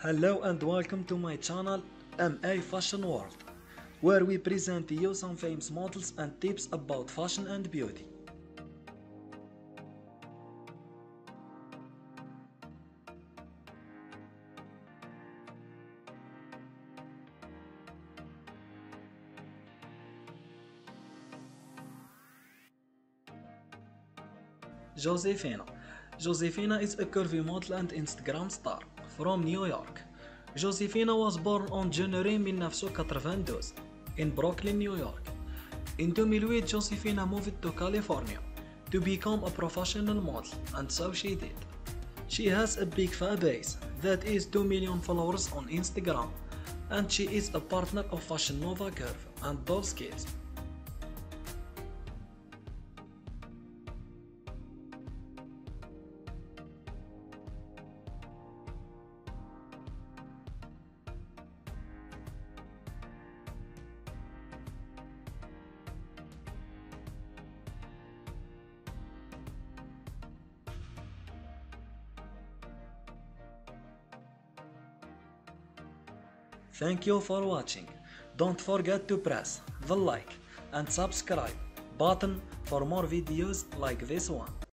Hello and welcome to my channel MA Fashion World, where we present you some famous models and tips about fashion and beauty. JOSEFINA. JOSEFINA is a curvy model and Instagram star from New York. JOSEFINA was born on January 1992 in Brooklyn, New York. In 2008, JOSEFINA moved to California to become a professional model, and so she did. She has a big fan base that is 2 million followers on Instagram, and she is a partner of Fashion Nova Curve and Dolls Kids. Thank you for watching. Don't forget to press the like and subscribe button for more videos like this one.